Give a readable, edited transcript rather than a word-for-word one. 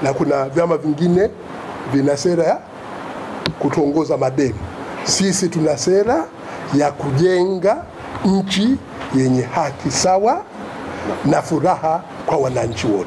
na kuna vyama vingine vina sera ya kutuongoza madeni. Sisi tuna sera ya kujenga nchi yenye haki sawa na furaha kwa wananchi wote.